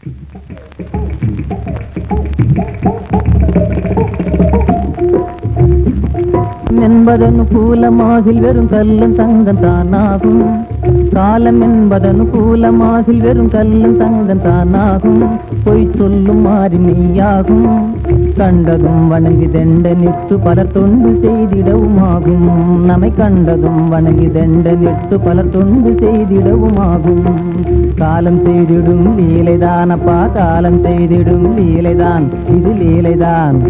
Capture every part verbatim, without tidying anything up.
என்பதனுகூலமாகில் வெறும் கல்லும் தங்கம் தானாகும். காலம் என்பதனுகூலமாகில் வெறும் கல்லும் தங்கம் தானாகும். பொய் சொல்லும் மாறி மெய்யாகும். கண்டதும் வணங்கி தெண்ட நிற்று பலர் தொண்டு செய்திடவுமாகும். நம்மை கண்டதும் வணங்கி தெண்ட நிற்று பலர் தொண்டு செய்திடவுமாகும். காலம் செய்திடும் லீலைதானப்பா, காலம் செய்திடும் லீலைதான், இது லீலைதான்.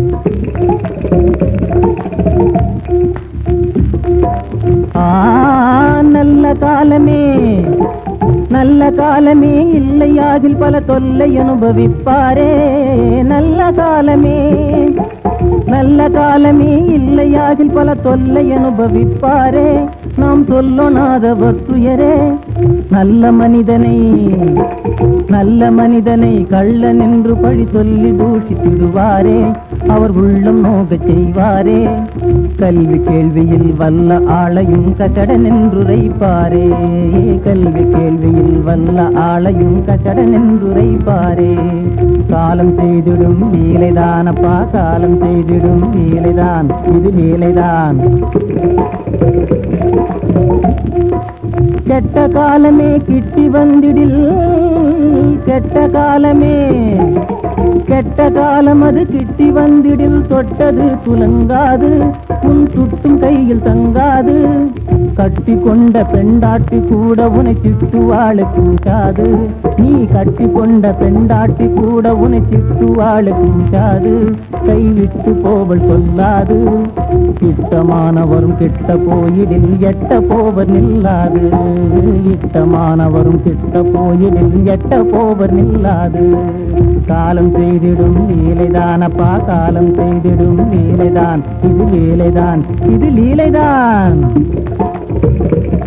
ஆ நல்ல காலமே நல்ல காலமே இல்லையாதில் பல தொல்லை அனுபவிப்பாரே. நல்ல காலமே நல்ல காலமே இல்லையாதில் பல தொல்லை அனுபவிப்பாரே. நாம் சொல்லொணாதவர் துயரே. நல்ல மனிதனை நல்ல மனிதனை கள்ளன் என்று பழி சொல்லி தூஷித்திடுவாரே. அவர் உள்ளம் நோகச் செய்வாரே. கல்வி கேள்வியில் வல்ல ஆளையும் கட்டடன் என்றுரைப்பாரே. கல்வி கேள்வியில் வல்ல ஆளையும் கட்டடன் என்றுரைப்பாரே. காலம் செய்திடும் லீலைதானப்பா, காலம் செய்திடும் லீலைதான், இது லீலைதான். கெட்ட காலமே கிட்டி வந்திடில், கெட்ட காலமே கெட்ட காலம் அது கிட்டி வந்திடில். தொட்டது துலங்காது, உன் சுட்டும் கையில் தங்காது. கட்டி கொண்ட பெண்டாட்டி கூட உனை திட்டுவாளை கூட்டாது. நீ கட்டி கொண்ட பெண்டாட்டி கூட உனை திட்டுவாளை கூட்டாது. கைவிட்டு போவள் சொல்லாது. இட்டமானவரும் கிட்ட போயிடில் எட்ட போவர் நில்லாது. இட்டமானவரும் கிட்ட போயிடில் எட்ட போவர் நில்லாது. காலம் செய்திடும் லீலைதானப்பா, காலம் செய்திடும் லீலைதான், இது லீலைதான், இது லீலைதான்.